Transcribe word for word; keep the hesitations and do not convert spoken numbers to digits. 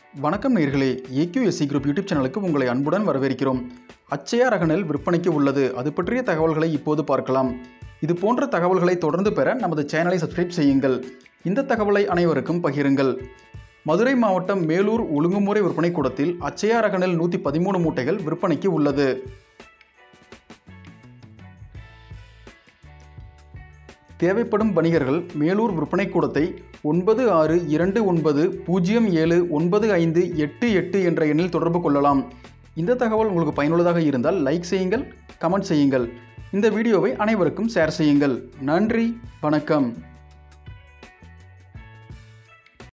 வணக்கம் நேயர்களே, AQSC group YouTube சேனலுக்கு உங்களை அன்புடன் வரவேற்கிறோம். அச்சயா ரக நெல் விற்பனைக்கு உள்ளது. அது பற்றிய தகவல்களை இப்போது பார்க்கலாம். இது போன்ற தகவல்களை தொடர்ந்து பெற நமது சேனலை சப்ஸ்கிரைப் செய்யுங்கள். இந்த தகவலை அனைவருக்கும் பகிருங்கள். மதுரை மாவட்டம் மேலூர் ஒழுங்குமுறை விற்பனை கூடத்தில் அச்சயா ரக நெல் நூற்றி பதிமூணு மூட்டைகள் விற்பனைக்கு உள்ளது. தேவைப்படும் வணிகர்கள் மேலூர் விற்பனை கூடத்தை ஒன்பது ஆறு இரண்டு ஒன்பது பூஜ்ஜியம் ஏழு ஒன்பது ஐந்து எட்டு எட்டு என்ற எண்ணில் தொடர்பு கொள்ளலாம். இந்த தகவல் உங்களுக்கு பயனுள்ளதாக இருந்தால் லைக் செய்யுங்கள், கமெண்ட் செய்யுங்கள். இந்த வீடியோவை அனைவருக்கும் ஷேர் செய்யுங்கள். நன்றி, வணக்கம்.